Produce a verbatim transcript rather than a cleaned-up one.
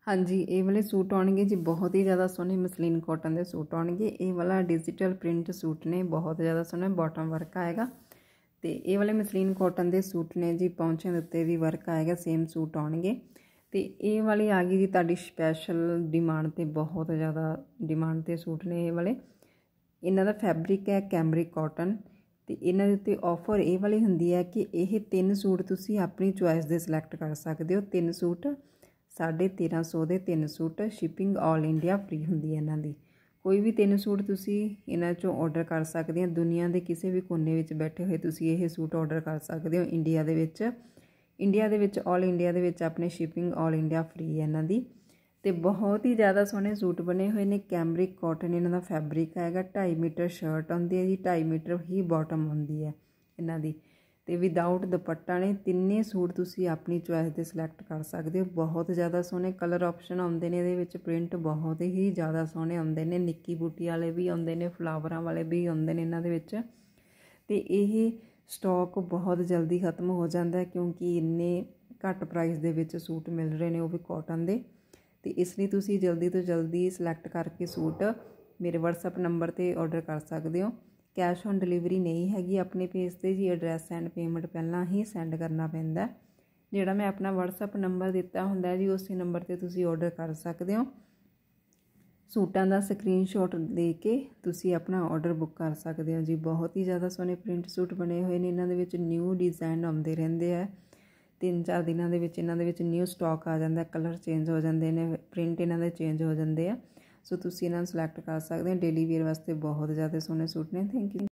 हाँ जी, ये वाले सूट आउणगे जी, बहुत ही ज़्यादा सोहने मसलीन कॉटन के सूट आउणगे। ये वाला डिजिटल प्रिंट सूट ने, बहुत ज़्यादा सोहना बॉटम वर्क आएगा। तो ये वाले मसलीन कॉटन के सूट ने जी, पौंचों के उत्ते भी वर्क आएगा, सेम सूट आउणगे। तो ये वाली आ गई जी तुहाडी स्पैशल डिमांड ते, बहुत ज़्यादा डिमांड ते सूट ने ये वाले। इन्हां दा फैब्रिक है कैमरिक कॉटन। तो इन्हां दे उत्ते ऑफर ये वाली हुंदी है कि ये तीन सूट तुसीं अपनी चॉइस दे सिलैक्ट कर सकते हो। तीन सूट साढ़े तेरह सौ के तीन suits, shipping all India free हुंदी है इन्हां दी। कोई भी तीन सूट तुसीं इन्हां चों ऑर्डर कर सकते हो। दुनिया के किसी भी कोने विच बैठे हुए तुसीं ये सूट ऑर्डर कर सकते हो। इंडिया दे विच इंडिया दे विच ऑल इंडिया दे विच अपने शिपिंग ऑल इंडिया फ्री है इन्हां दी। ते बहुत ही ज़्यादा सोहने सूट बने हुए ने। कैमरिक कॉटन इन्हां दा फैब्रिक हैगा। ढाई मीटर शर्ट आउंदी है जी, ढाई मीटर ही बॉटम आउंदी है इन्हां दी। ते विदाउट दुपट्टा ने। तिन्ने सूट तुसीं अपनी चॉइस दे सिलैक्ट कर सकते हो। बहुत ज़्यादा सोहने कलर ऑप्शन आउंदे ने इहदे विच, प्रिंट बहुत ही ज़्यादा सोहने आउंदे ने। निक्की बूटी वाले भी आउंदे ने, फ्लावरां वाले भी आउंदे ने इन्हां दे विच। ते इह स्टॉक बहुत जल्दी खत्म हो जाता है, क्योंकि इन्ने घट प्राइस दे विच सूट मिल रहे हैं, वो भी कॉटन दे। तो इसलिए तुसीं जल्दी तो जल्दी सिलैक्ट करके सूट मेरे वट्सअप नंबर पर ऑर्डर कर सकते हो। कैश ऑन डिलीवरी नहीं हैगी अपने पेज से जी। एड्रैस एंड पेमेंट पहला ही सेंड करना पैंदा। जिहड़ा मैं अपना वट्सअप नंबर दिता हुंदा जी, उस नंबर ते तुसीं ऑर्डर कर सकते हो। सूटां दा स्क्रीनशॉट दे के तुसीं अपना ऑर्डर बुक कर सकते हो जी। बहुत ही ज़्यादा सोहने प्रिंट सूट बने हुए ने। इन्हां दे विच न्यू डिज़ाइन आउंदे रहिंदे आ। तीन चार दिनों दे विच इन्हां दे विच न्यू स्टॉक आ जांदा, कलर चेंज हो जाते हैं, प्रिंट इन्हां दे चेंज हो जाते हैं। सो तुसीं इन्हां नूं सिलैक्ट कर सकते हो। डेली वेयर वास्ते बहुत ज़्यादा सोहने सूट ने। Thank you.